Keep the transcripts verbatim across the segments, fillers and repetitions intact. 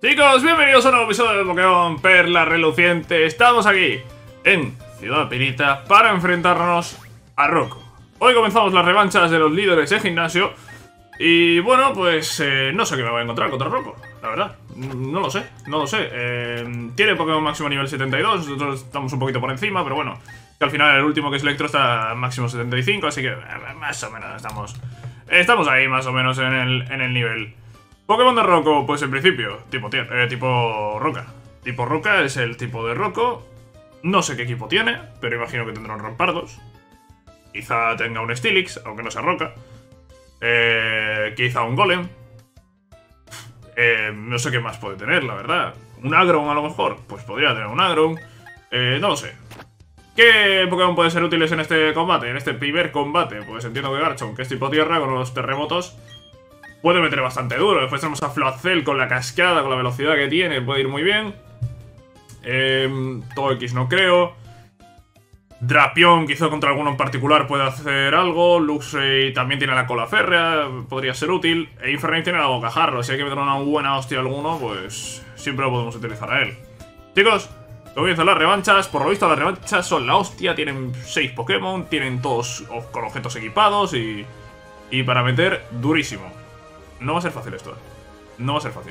Chicos, bienvenidos a un nuevo episodio de Pokémon Perla Reluciente. Estamos aquí en Ciudad Pirita para enfrentarnos a Rocco. Hoy comenzamos las revanchas de los líderes de gimnasio. Y bueno, pues eh, no sé qué me voy a encontrar contra Rocco, la verdad. No lo sé, no lo sé. eh, Tiene Pokémon máximo nivel setenta y dos. Nosotros estamos un poquito por encima, pero bueno, que al final el último, que es Electro, está máximo setenta y cinco. Así que eh, más o menos estamos Estamos ahí más o menos en el, en el nivel. Pokémon de Rocco, pues en principio, tipo, eh, tipo roca. Tipo roca es el tipo de Rocco. No sé qué equipo tiene, pero imagino que tendrá un Rampardos. Quizá tenga un Steelix, aunque no sea roca. Eh, quizá un Golem. Eh, no sé qué más puede tener, la verdad. Un Aggron a lo mejor, pues podría tener un Aggron. Eh, no lo sé. ¿Qué Pokémon pueden ser útiles en este combate? En este primer combate, pues entiendo que Garchomp, que es tipo tierra, con los terremotos, puede meter bastante duro. Después tenemos a Floatzel con la cascada, con la velocidad que tiene, puede ir muy bien. Eh, Togekiss no creo. Drapion quizá contra alguno en particular puede hacer algo. Luxray también tiene la cola férrea, podría ser útil. E Infernape tiene la bocajarro. Si hay que meter una buena hostia a alguno, pues siempre lo podemos utilizar a él. Chicos, comienzan las revanchas. Por lo visto las revanchas son la hostia. Tienen seis Pokémon, tienen todos con objetos equipados y, y para meter durísimo. No va a ser fácil esto, no va a ser fácil.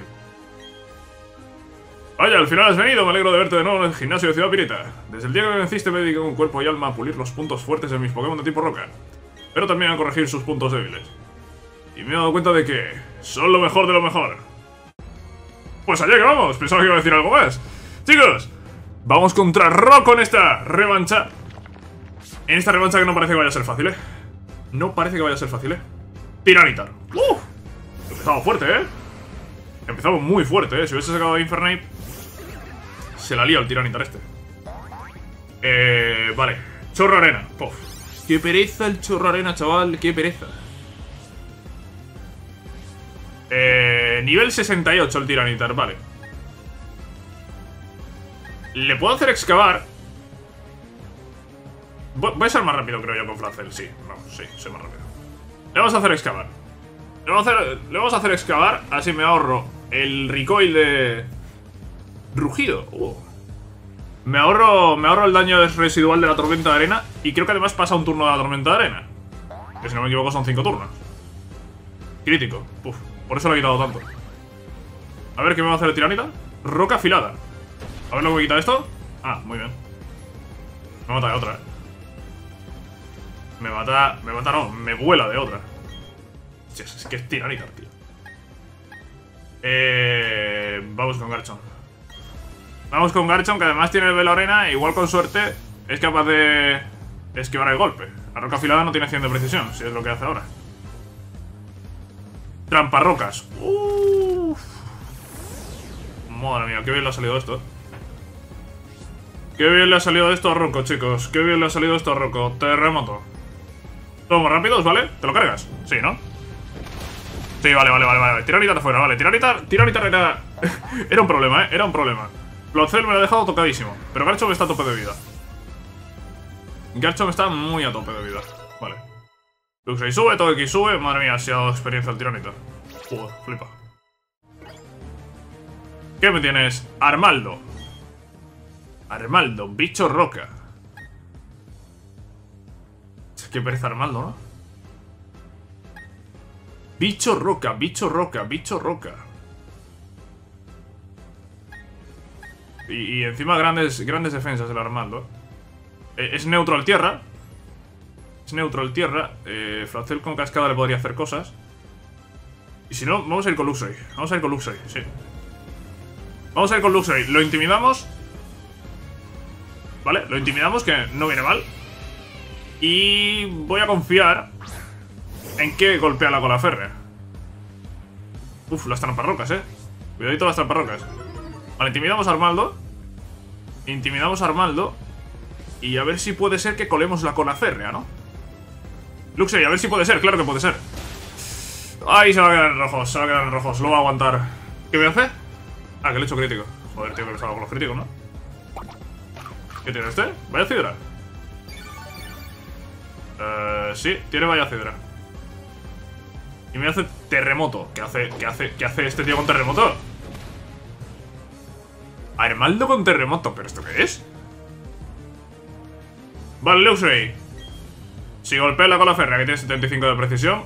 Vaya, al final has venido, me alegro de verte de nuevo en el gimnasio de Ciudad Pirita. Desde el día que me venciste me dediqué con cuerpo y alma a pulir los puntos fuertes de mis Pokémon de tipo roca, pero también a corregir sus puntos débiles. Y me he dado cuenta de que son lo mejor de lo mejor. Pues allá que vamos, pensaba que iba a decir algo más. Chicos, vamos contra Rocco en esta revancha. En esta revancha que no parece que vaya a ser fácil, ¿eh? No parece que vaya a ser fácil, ¿eh? Tiranitar. ¡Uh! Empezamos fuerte, ¿eh? Empezamos muy fuerte, ¿eh? Si hubiese sacado a Infernape, se la lía el Tiranitar este. Eh... Vale. Chorro arena. Puf. Qué pereza el chorro arena, chaval. Qué pereza. Eh... Nivel sesenta y ocho el Tiranitar, vale. Le puedo hacer excavar. Voy a ser más rápido, creo yo, con Floatzel. Sí, vamos, sí, soy más rápido. Le vamos a hacer excavar. Le vamos a hacer, le vamos a hacer excavar. Así me ahorro el recoil de rugido. uh. Me ahorro Me ahorro el daño residual de la tormenta de arena. Y creo que además pasa un turno de la tormenta de arena, que si no me equivoco son cinco turnos. Crítico. Uf, por eso lo he quitado tanto. A ver qué me va a hacer el Tiranitar. Roca afilada. A ver lo que me quita esto. Ah, muy bien. Me mata de otra, eh. Me mata... Me mata no, me vuela de otra. Es que es Tiranitar, tío. Eh, vamos con Garchomp. Vamos con Garchomp, que además tiene el velo arena. Igual con suerte es capaz de esquivar el golpe. La roca afilada no tiene cien de precisión, si es lo que hace ahora. Tramparrocas. Uff. Madre mía, qué bien le ha salido esto. Qué bien le ha salido esto a Rocco, chicos. Qué bien le ha salido esto a Rocco. Terremoto. Somos rápidos, ¿vale? ¿Te lo cargas? Sí, ¿no? Sí, vale, vale, vale, vale. Tiranitar afuera, vale. Tiranitar, Tiranitar era... era un problema, ¿eh? Era un problema. Floatzel me lo ha dejado tocadísimo. Pero Garchomp está a tope de vida. Garchomp está muy a tope de vida. Vale. Luxray sube, Togekiss sube. Madre mía, si ha dado experiencia el Tiranitar. Joder, flipa. ¿Qué me tienes? Armaldo. Armaldo, bicho roca. Qué pereza Armaldo, ¿no? Bicho roca, bicho roca, bicho roca. Y, y encima grandes, grandes defensas el Armaldo. eh, Es neutro al tierra. Es neutro al tierra. eh, Floatzel con cascada le podría hacer cosas. Y si no, vamos a ir con Luxray. Vamos a ir con Luxray, sí. Vamos a ir con Luxray. Lo intimidamos. Vale, lo intimidamos, que no viene mal. Y voy a confiar en que golpea la cola férrea. Uf, las tramparrocas, eh. Cuidadito las tramparrocas. Vale, intimidamos a Armaldo. Intimidamos a Armaldo. Y a ver si puede ser que colemos la cola férrea, ¿no? Luxray, a ver si puede ser, claro que puede ser. Ay, se va a quedar en rojos, se va a quedar en rojos. Lo va a aguantar. ¿Qué me hace? Ah, que le he hecho crítico. Joder, tío, que me salgo con los críticos, ¿no? ¿Qué tiene este? Vaya cidra. Eh, sí, tiene vaya cidra. Y me hace terremoto. ¿Qué hace, qué hace, qué hace este tío con terremoto? Armaldo con terremoto. ¿Pero esto qué es? Vale, Luxray. Si golpeas la cola férrea, que tiene setenta y cinco de precisión,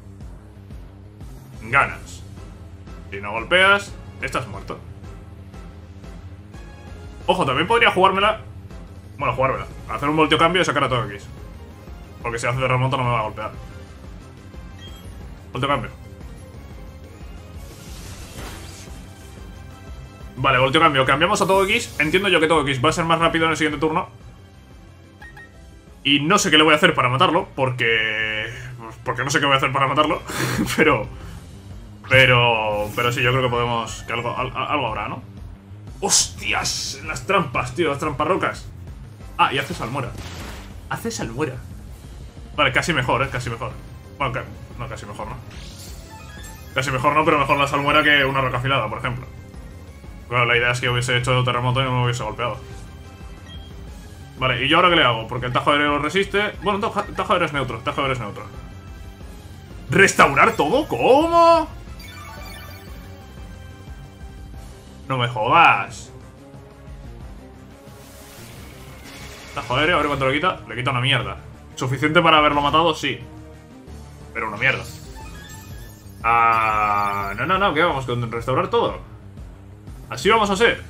ganas. Si no golpeas, estás muerto. Ojo, también podría jugármela. Bueno, jugármela. Hacer un voltio cambio y sacar a todo X. Porque si hace terremoto no me va a golpear. Voltio cambio. Vale, voltio cambio. Cambiamos a todo X. Entiendo yo que todo X va a ser más rápido en el siguiente turno. Y no sé qué le voy a hacer para matarlo. Porque... Porque no sé qué voy a hacer para matarlo. Pero... Pero... Pero sí, yo creo que podemos... Que algo, al, algo habrá, ¿no? ¡Hostias! Las trampas, tío. Las trampas rocas. Ah, y hace salmuera. Hace salmuera. Vale, casi mejor, ¿eh? Casi mejor. Bueno, que, no, casi mejor, ¿no? Casi mejor no, pero mejor la salmuera que una roca afilada, por ejemplo. Bueno, la idea es que hubiese hecho terremoto y no me hubiese golpeado. Vale, ¿y yo ahora qué le hago? Porque el tajo aéreo lo resiste. Bueno, tajo, tajo aéreo es neutro, tajo aéreo es neutro. ¿Restaurar todo? ¿Cómo? No me jodas. Tajo aéreo, a ver cuánto le quita. Le quita una mierda. ¿Suficiente para haberlo matado? Sí. Pero una mierda. Ah, no, no, no, ¿qué vamos con restaurar todo? Así vamos a hacer.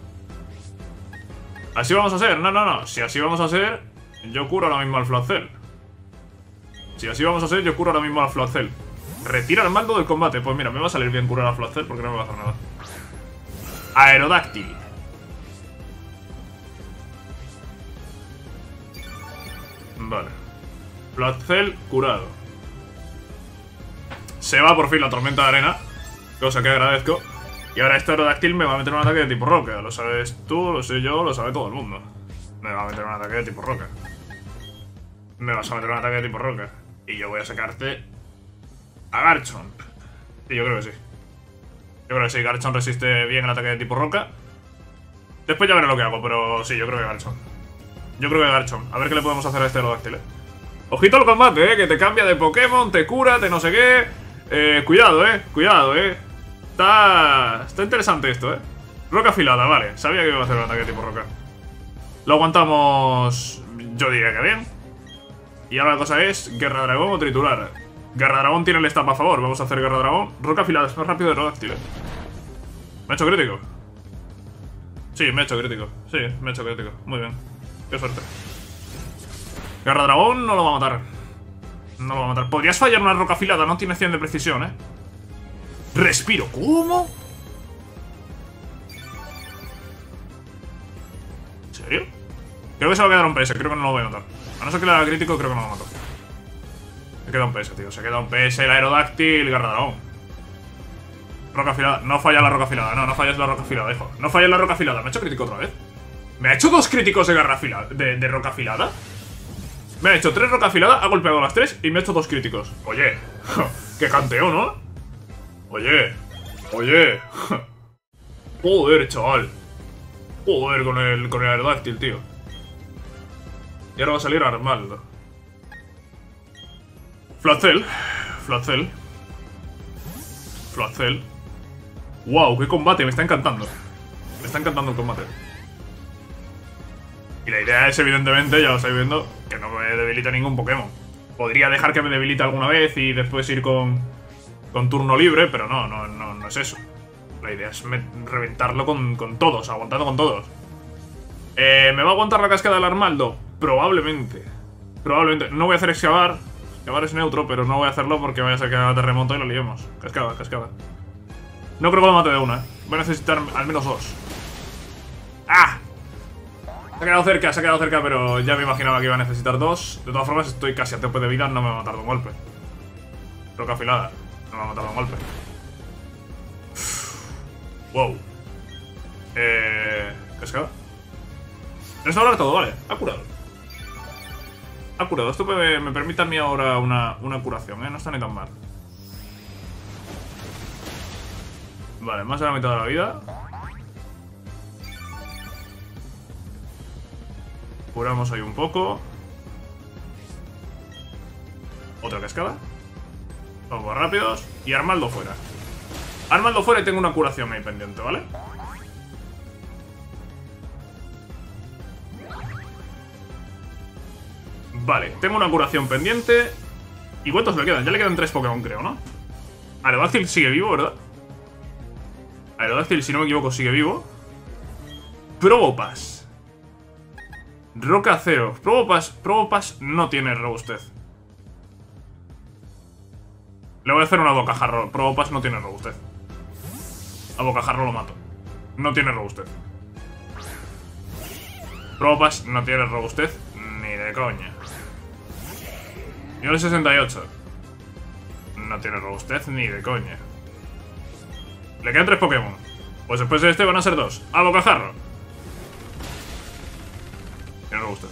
Así vamos a hacer, no, no, no. Si así vamos a hacer, yo curo ahora mismo al Floatzel. Si así vamos a hacer, yo curo ahora mismo al Floatzel. Retira el mando del combate. Pues mira, me va a salir bien curar al Floatzel porque no me va a hacer nada. Aerodáctil. Vale. Floatzel curado. Se va por fin la tormenta de arena, cosa que agradezco. Y ahora este Aerodáctil me va a meter un ataque de tipo roca. Lo sabes tú, lo sé yo, lo sabe todo el mundo. Me va a meter un ataque de tipo roca. Me vas a meter un ataque de tipo roca. Y yo voy a sacarte a Garchomp. Sí, yo creo que sí. Yo creo que sí, Garchomp resiste bien el ataque de tipo roca. Después ya veré lo que hago, pero sí, yo creo que Garchomp. Yo creo que Garchomp. A ver qué le podemos hacer a este Aerodáctil, eh. Ojito al combate, eh, que te cambia de Pokémon, te cura, te no sé qué. Eh, cuidado, eh, cuidado, eh. Está... Está interesante esto, eh. Roca afilada, vale. Sabía que iba a hacer un ataque de tipo roca. Lo aguantamos... Yo diría que bien. Y ahora la cosa es... Guerra Dragón o Triturar. Guerra Dragón tiene el stab a favor. Vamos a hacer Guerra Dragón. Roca afilada, es más rápido de Aerodáctil, eh. ¿Me ha hecho crítico? Sí, me ha hecho crítico. Sí, me ha hecho crítico. Muy bien. Qué suerte. Guerra Dragón no lo va a matar. No lo va a matar. Podrías fallar una roca afilada, no tiene cien de precisión, eh. Respiro. ¿Cómo? ¿En serio? Creo que se va a quedar un P S, creo que no lo voy a matar. A no ser que le haga crítico, creo que no lo mato. Se queda un P S, tío. Se queda un P S, el Aerodáctil, Guerra Dragón. Roca afilada. No falla la roca afilada. No, no falles la roca afilada, hijo. No falles la roca afilada. ¿Me ha hecho crítico otra vez? ¿Me ha hecho dos críticos de, garra afilada, de, de roca afilada? Me ha hecho tres roca afilada, ha golpeado las tres y me ha hecho dos críticos. Oye, qué canteo, ¿no? Oye, oye. Joder, chaval. Joder con el, con el Aerodáctil, tío. Y ahora va a salir Armaldo. Floatzel. Floatzel. Floatzel. Wow, qué combate, me está encantando. Me está encantando el combate. Y la idea es, evidentemente, ya lo estáis viendo, que no me debilita ningún Pokémon. Podría dejar que me debilite alguna vez y después ir con, con turno libre, pero no, no, no, no es eso. La idea es reventarlo con, con todos, aguantando con todos. Eh, ¿Me va a aguantar la cascada del Armaldo? Probablemente. Probablemente. No voy a hacer excavar. Excavar es neutro, pero no voy a hacerlo porque vaya a ser que haga terremoto y lo liemos. Cascada, cascada. No creo que lo mate de una, ¿eh? Voy a necesitar al menos dos. ¡Ah! Se ha quedado cerca, se ha quedado cerca, pero ya me imaginaba que iba a necesitar dos. De todas formas, estoy casi a tope de vida, no me va a matar de un golpe. Roca afilada, no me va a matar de un golpe. Wow. Eh... ¿Cascada? Restaurar todo, vale. Ha curado. Ha curado. Esto me, me permite a mí ahora una, una curación, ¿eh? No está ni tan mal. Vale, más de la mitad de la vida. Curamos ahí un poco. Otra cascada. Vamos más rápidos. Y Armaldo fuera. Armaldo fuera y tengo una curación ahí pendiente, ¿vale? Vale, tengo una curación pendiente. ¿Y cuántos le quedan? Ya le quedan tres Pokémon, creo, ¿no? Aerodactyl sigue vivo, ¿verdad? Aerodactyl, si no me equivoco, sigue vivo. Probopass. Roca Acero. Probopass, Probopass no tiene robustez. Le voy a hacer una bocajarro. Probopass no tiene robustez. A bocajarro lo mato. No tiene robustez. Probopass no tiene robustez ni de coña. Nivel sesenta y ocho. No tiene robustez ni de coña. Le quedan tres Pokémon. Pues después de este van a ser dos. A bocajarro. Tiene robustez.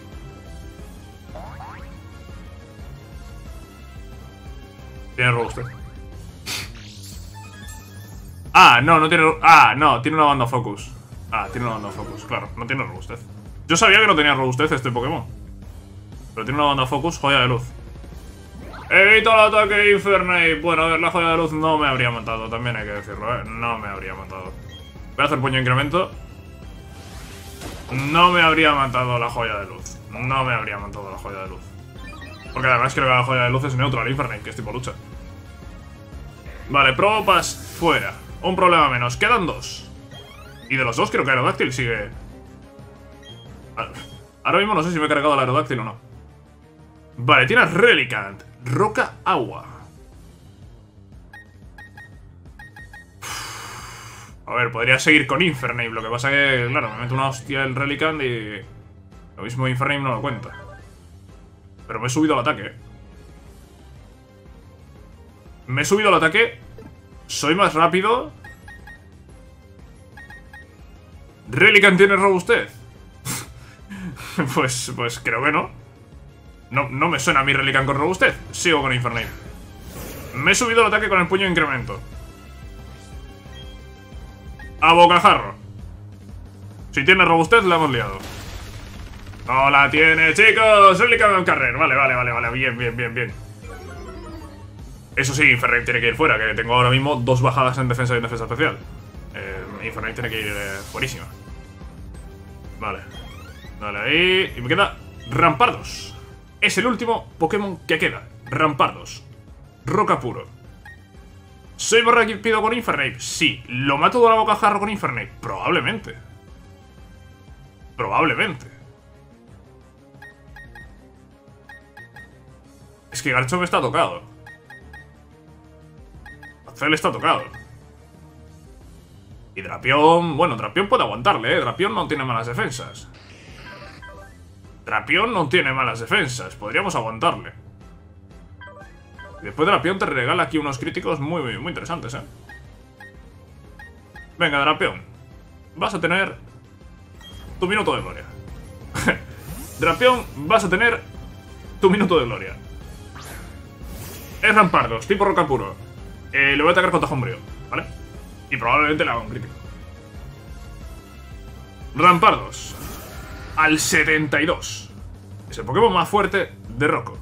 Tiene robustez. Ah, no, no tiene... Ah, no, tiene una banda focus. Ah, tiene una banda focus, claro, no tiene robustez. Yo sabía que no tenía robustez este Pokémon. Pero tiene una banda focus, joya de luz. Evita el ataque Infernape. Bueno, a ver, la joya de luz no me habría matado, también hay que decirlo, ¿eh? No me habría matado. Voy a hacer puño incremento. No me habría matado la joya de luz. No me habría matado la joya de luz. Porque además creo que la joya de luz es neutral Infernape, que es tipo lucha. Vale, Probopass fuera. Un problema menos. Quedan dos. Y de los dos creo que Aerodactyl sigue... Ahora mismo no sé si me he cargado el Aerodactyl o no. Vale, tienes Relicanth. Roca Agua. A ver, podría seguir con Infernape. Lo que pasa que, claro, me meto una hostia el Relicanth y... Lo mismo Infernape no lo cuenta. Pero me he subido al ataque. Me he subido al ataque. Soy más rápido. ¿Relicanth tiene robustez? pues, pues creo que no. No, no me suena a mi Relicanth con robustez. Sigo con Infernape. Me he subido al ataque con el puño de incremento. A bocajarro. Si tiene robustez, la hemos liado. No la tiene, chicos. Relicanth Carrer. Vale, vale, vale, vale. Bien, bien, bien, bien. Eso sí, Infernape tiene que ir fuera, que tengo ahora mismo dos bajadas en defensa y en defensa especial. Eh, Infernape tiene que ir eh, fuerísima. Vale. Dale ahí. Y me queda Rampardos. Es el último Pokémon que queda. Rampardos. Roca puro. ¿Soy más rápido con Infernape? Sí. ¿Lo mato de la bocajarro con Infernape? Probablemente. Probablemente. Es que Garchomp está tocado. Acel está tocado. Y Drapion... Bueno, Drapion puede aguantarle, ¿eh? Drapion no tiene malas defensas. Drapion no tiene malas defensas. Podríamos aguantarle. Y después Drapion te regala aquí unos críticos muy, muy, muy interesantes, ¿eh? Venga, Drapion. Vas a tener... tu minuto de gloria. Drapion, vas a tener... tu minuto de gloria. Es Rampardos, tipo roca puro. Eh, le voy a atacar con tajo umbrío, ¿vale? Y probablemente le haga un crítico. Rampardos. Al setenta y dos. Es el Pokémon más fuerte de Rocco.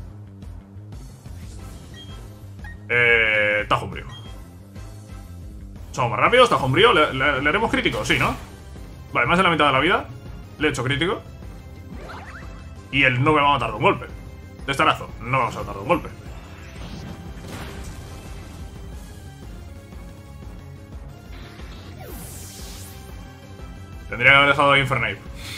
Eh, tajo umbrío. Somos más rápidos, tajo umbrío. ¿Le, le, ¿Le haremos crítico? Sí, ¿no? Vale, más de la mitad de la vida. Le he hecho crítico. Y él no me va a matar de un golpe. Testarazo. No vamos a matar de un golpe. Tendría que haber dejado a Infernape.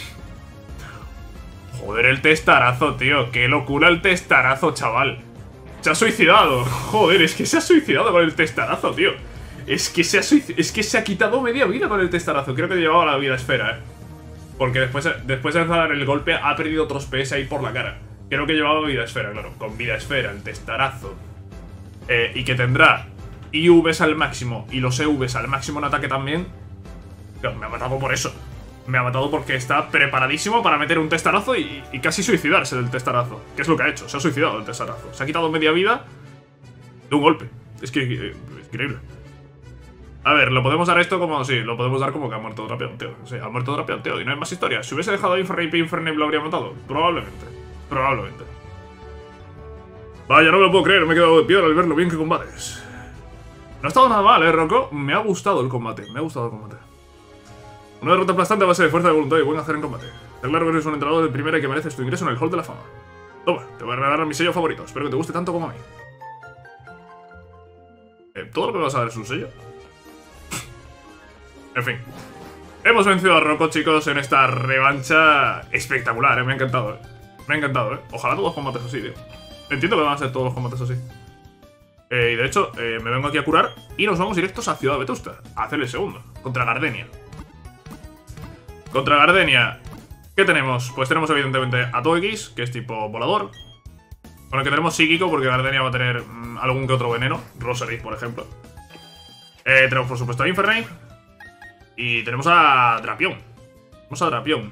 Joder, el testarazo, tío. Qué locura el testarazo, chaval. Se ha suicidado. Joder, es que se ha suicidado con el testarazo, tío. Es que se ha suicidado. Es que se ha quitado media vida con el testarazo. Creo que llevaba la vida esfera, eh. Porque después, después de dar el golpe ha perdido otros P S ahí por la cara. Creo que llevaba vida esfera, claro. Con vida esfera, el testarazo. Eh, y que tendrá I Vs al máximo y los E Vs al máximo en ataque también. Claro, me ha matado por eso. Me ha matado porque está preparadísimo para meter un testarazo y, y casi suicidarse del testarazo. ¿Qué es lo que ha hecho? Se ha suicidado del testarazo. Se ha quitado media vida de un golpe. Es que... Eh, es increíble. A ver, lo podemos dar esto como... Sí, lo podemos dar como que ha muerto Drapion, tío. Sí, ha muerto Drapion, tío. Y no hay más historia. Si hubiese dejado a Infernape y Infernape lo habría matado. Probablemente. Probablemente. Vaya, no me lo puedo creer. Me he quedado de piedra al ver lo bien que combates. No ha estado nada mal, ¿eh, Rocco? Me ha gustado el combate. Me ha gustado el combate. Una derrota aplastante a base de fuerza de voluntad y buen hacer en combate. Está claro que eres un entrenador de primera y que mereces tu ingreso en el Hall de la Fama. Toma, te voy a regalar mi sello favorito. Espero que te guste tanto como a mí. Eh, ¿Todo lo que me vas a dar es un sello? En fin. Hemos vencido a Rocco, chicos, en esta revancha espectacular, ¿eh? Me ha encantado, ¿eh? Me ha encantado, ¿eh? Ojalá todos los combates así, tío. Entiendo que van a ser todos los combates así. Eh, y de hecho, eh, me vengo aquí a curar y nos vamos directos a Ciudad Vetusta, a hacer el segundo, contra Gardenia. Contra Gardenia, ¿qué tenemos? Pues tenemos evidentemente a Togekiss, que es tipo volador. Con el que tenemos psíquico, porque Gardenia va a tener mmm, algún que otro veneno. Roserith, por ejemplo. Eh, tenemos por supuesto a Infernape. Y tenemos a Drapion. Tenemos a Drapion.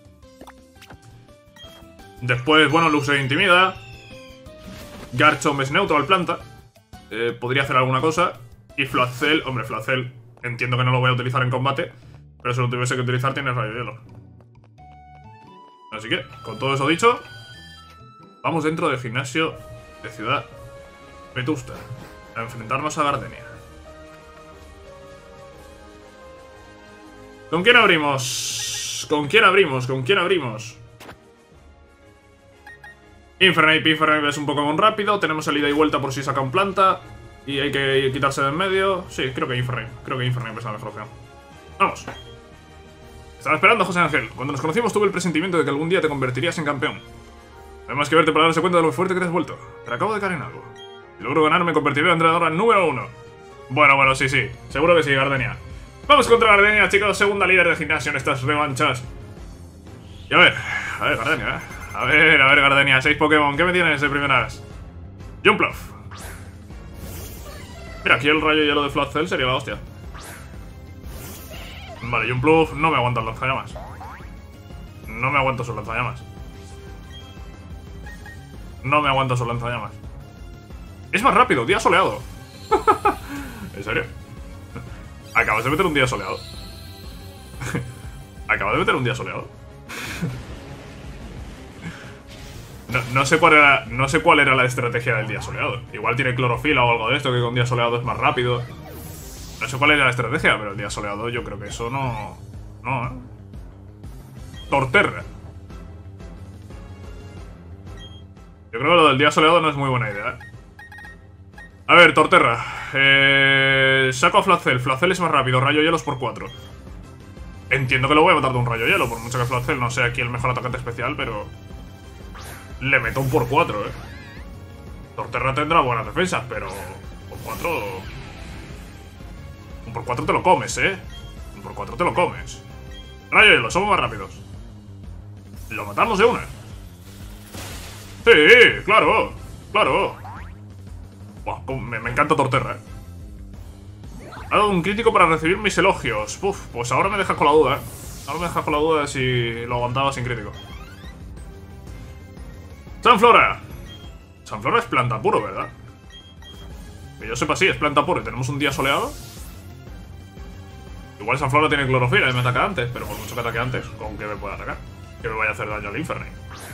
Después, bueno, Luxray intimida. Garchomp es neutro al planta. Eh, podría hacer alguna cosa. Y Floatzel, hombre, Floatzel entiendo que no lo voy a utilizar en combate, pero si lo tuviese que utilizar tiene rayo hielo. Así que, con todo eso dicho, vamos dentro del gimnasio de Ciudad Vetusta a enfrentarnos a Gardenia. ¿Con quién abrimos? ¿Con quién abrimos? ¿Con quién abrimos? Infernape, Infernape es un Pokémon rápido. Tenemos el ida y vuelta por si saca un planta y hay que quitarse de en medio. Sí, creo que Infernape. Creo que Infernape es la mejor opción. Vamos. Estaba esperando, José Ángel. Cuando nos conocimos tuve el presentimiento de que algún día te convertirías en campeón. No hay más que verte para darse cuenta de lo fuerte que te has vuelto. Pero acabo de caer en algo. Si logro ganar, me convertiré en entrenadora número uno. Bueno, bueno, sí, sí. Seguro que sí, Gardenia. Vamos contra Gardenia, chicos. Segunda líder de gimnasio en estas revanchas. Y a ver, a ver, Gardenia, ¿eh? A ver, a ver, Gardenia. Seis Pokémon. ¿Qué me tienes de primeras? Jumpluff. Mira, aquí el rayo hielo de Floatzel sería la hostia. Vale, Jumpluff no me aguanta el lanzallamas. No me aguanto su lanzallamas. No me aguanto su lanzallamas. Es más rápido, día soleado. ¿En serio? Acabas de meter un día soleado. Acabas de meter un día soleado. No, no sé cuál era. No sé cuál era la estrategia del día soleado. Igual tiene clorofila o algo de esto, que con día soleado es más rápido. No sé cuál era la estrategia, pero el día soleado yo creo que eso no. No, ¿eh? Torterra. Yo creo que lo del día soleado no es muy buena idea, ¿eh? A ver, Torterra. Eh, saco a Floatzel. Floatzel es más rápido. Rayo hielo es por cuatro. Entiendo que lo voy a matar de un rayo hielo. Por mucho que Floatzel no sea aquí el mejor atacante especial, pero le meto un por cuatro, eh. Torterra tendrá buenas defensas, pero por cuatro. Un por cuatro te lo comes, eh. Un por cuatro te lo comes. Rayo hielo, somos más rápidos. Lo matamos de una. Sí, claro. Claro. Buah, me, me encanta Torterra, eh. Ha dado un crítico para recibir mis elogios. Uf, pues ahora me dejas con la duda, eh. Ahora me dejas con la duda de si lo aguantaba sin crítico. Sanflora. Sanflora es planta puro, ¿verdad? Que yo sepa, sí, es planta puro. Y tenemos un día soleado. Igual Sanflora tiene clorofila y me ataca antes, pero por mucho que ataque antes, ¿con qué me puede atacar? Que me vaya a hacer daño al Infernape.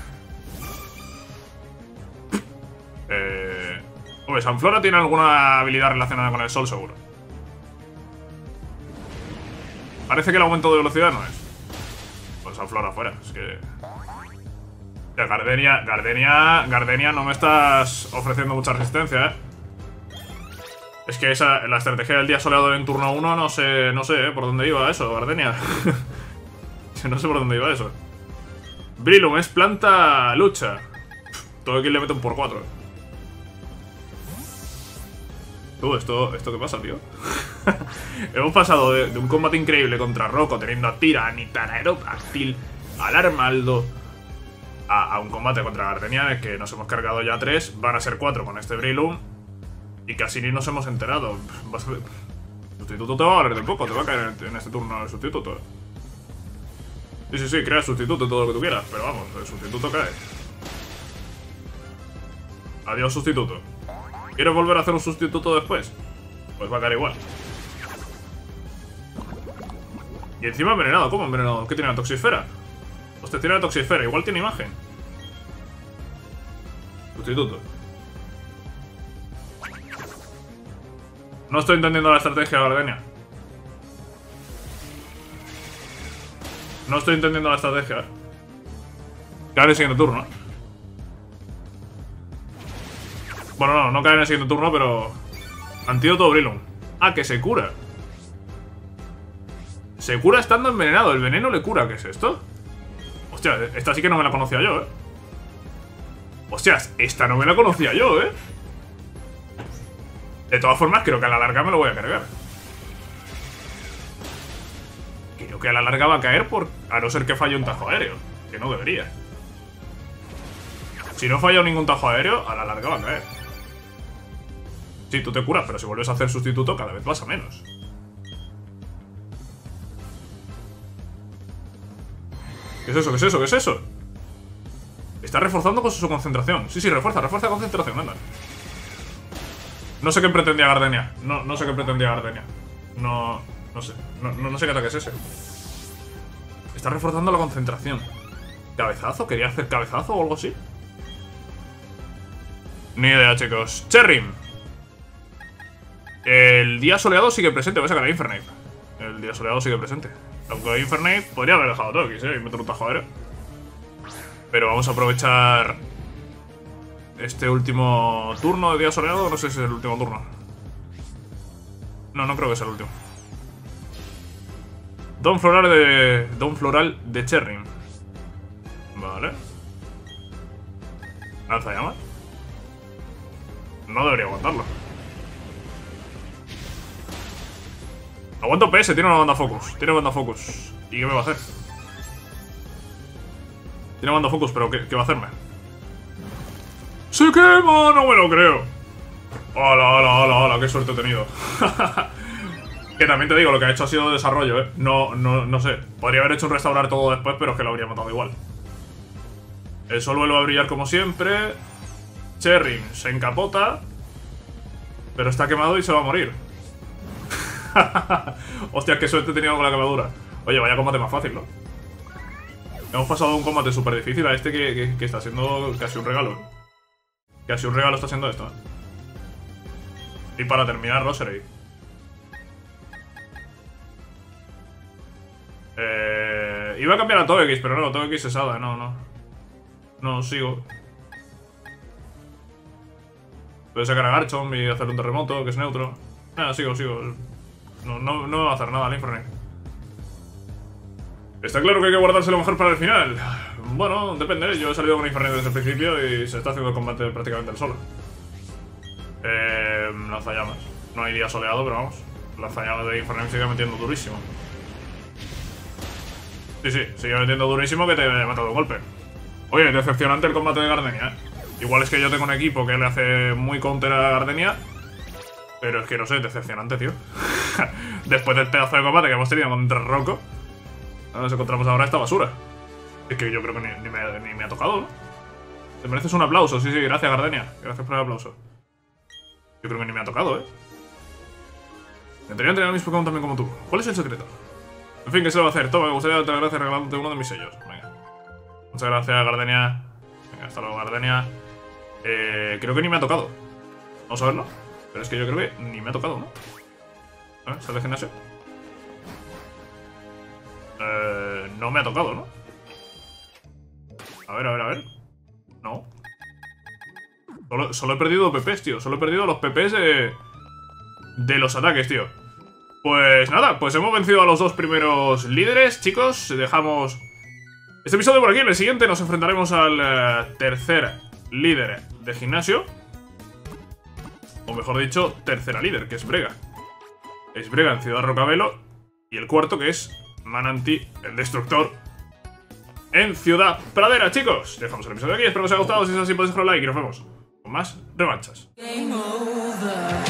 Eh... Hombre, Sanflora tiene alguna habilidad relacionada con el sol, seguro. Parece que el aumento de velocidad no es. Pues Sanflora fuera, es que... Ya, Gardenia, Gardenia, Gardenia, no me estás ofreciendo mucha resistencia, ¿eh? Es que esa, la estrategia del día soleado en turno uno, no sé, no sé, ¿eh? Por dónde iba eso, Gardenia. No sé por dónde iba eso. Breloom es planta lucha. Todo aquí le mete un por cuatro, ¿eh? Tú, esto, ¿esto qué pasa, tío? Hemos pasado de, de un combate increíble contra Rocco, teniendo a Tyranitar, Aerodactyl, Alarmaldo, a, a un combate contra Gardenia en el que nos hemos cargado ya tres. Van a ser cuatro con este Breloom. Y casi ni nos hemos enterado. El sustituto te va a valer de poco, te va a caer en, en este turno el sustituto. Sí, sí, sí, crea sustituto, todo lo que tú quieras, pero vamos, el sustituto cae. Adiós, sustituto. ¿Quieres volver a hacer un sustituto después? Pues va a caer igual. Y encima envenenado. ¿Cómo envenenado? ¿Qué tiene la toxisfera? Hostia, tiene la toxisfera. Igual tiene imagen. Sustituto. No estoy entendiendo la estrategia de Gardenia. No estoy entendiendo la estrategia. Cae en el siguiente turno. Bueno, no, no cae en el siguiente turno, pero... Antídoto Brilum. Ah, que se cura. Se cura estando envenenado. El veneno le cura. ¿Qué es esto? Hostia, esta sí que no me la conocía yo, ¿eh? Hostias, esta no me la conocía yo, ¿eh? De todas formas, creo que a la larga me lo voy a cargar. Creo que a la larga va a caer por... A no ser que falle un tajo aéreo. Que no debería. Si no falla ningún tajo aéreo, a la larga va a caer. Sí, tú te curas, pero si vuelves a hacer sustituto, cada vez vas a menos. ¿Qué es eso? ¿Qué es eso? ¿Qué es eso? Está reforzando con su concentración. Sí, sí, refuerza, refuerza concentración, anda. No sé qué pretendía Gardenia. No, no sé qué pretendía Gardenia. No, no sé. No, no, no sé qué ataque es ese. Está reforzando la concentración. ¿Cabezazo? ¿Quería hacer cabezazo o algo así? Ni idea, chicos. Cherrim. El día soleado sigue presente. Voy a sacar a Infernape. El día soleado sigue presente. Aunque Infernape podría haber dejado todo aquí, ¿eh? Y meter un tajo aéreo. Pero vamos a aprovechar este último turno de día soleado. No sé si es el último turno. No, no creo que sea el último. Don Floral de... Don Floral de Cherrim. Vale. Lanzallamas. No debería aguantarlo. Aguanto P S, tiene una banda focus. Tiene banda focus. ¿Y qué me va a hacer? Tiene banda focus, pero ¿qué, qué va a hacerme? ¡Se quema! No me lo creo. ¡Hola, hola, hola, hola! ¡Qué suerte he tenido! Que también te digo, lo que ha hecho ha sido desarrollo, ¿eh? No, no, no sé. Podría haber hecho un restaurar todo después, pero es que lo habría matado igual. El sol vuelve a brillar como siempre. Cherrim se encapota. Pero está quemado y se va a morir. Hostia, qué suerte he tenido con la quemadura. Oye, vaya combate más fácil, ¿no? Hemos pasado de un combate súper difícil a este que, que, que está siendo casi un regalo. Casi un regalo está siendo esto, ¿eh? Y para terminar, Roserade. Eh, iba a cambiar a Togekiss, pero no, Togekiss es Hada, no, no. No, sigo. Puedo sacar a Garchomp y hacer un terremoto, que es neutro. Ah, sigo, sigo. No, no, no va a hacer nada al Infernape. Está claro que hay que guardarse lo mejor para el final. Bueno, depende. Yo he salido con Infernape desde el principio y se está haciendo el combate prácticamente el solo. Eh, lanzallamas. No hay día soleado, pero vamos. Lanzallamas de Infernape sigue metiendo durísimo. Sí, sí, sigue metiendo durísimo que te he matado de golpe. Oye, decepcionante el combate de Gardenia, ¿eh? Igual es que yo tengo un equipo que le hace muy counter a Gardenia. Pero es que no sé, decepcionante, tío. Después del pedazo de combate que hemos tenido contra Rocco, nos encontramos ahora esta basura. Es que yo creo que ni, ni, me, ni me ha tocado, ¿no? Te mereces un aplauso, sí, sí, gracias Gardenia. Gracias por el aplauso. Yo creo que ni me ha tocado, ¿eh? Me encantaría tener a mis Pokémon también como tú. ¿Cuál es el secreto? En fin, ¿qué se lo va a hacer? Toma, me gustaría darte las gracias regalándote uno de mis sellos. Venga. Muchas gracias, Gardenia. Venga, hasta luego, Gardenia. Eh, creo que ni me ha tocado. Vamos a verlo. Pero es que yo creo que ni me ha tocado, ¿no? A ver, sale de gimnasio. Eh, no me ha tocado, ¿no? A ver, a ver, a ver. No. Solo, solo he perdido P Ps, tío. Solo he perdido los P Ps de, de los ataques, tío. Pues nada, pues hemos vencido a los dos primeros líderes, chicos. Dejamos este episodio por aquí. En el siguiente nos enfrentaremos al uh, tercer líder de gimnasio. O mejor dicho, tercera líder, que es Brega. Es Brega en Ciudad Rocabelo. Y el cuarto, que es Mananti, el destructor, en Ciudad Pradera, chicos. Dejamos el episodio aquí, espero que os haya gustado. Si es así, podéis dejar un like y nos vemos con más revanchas. Game over.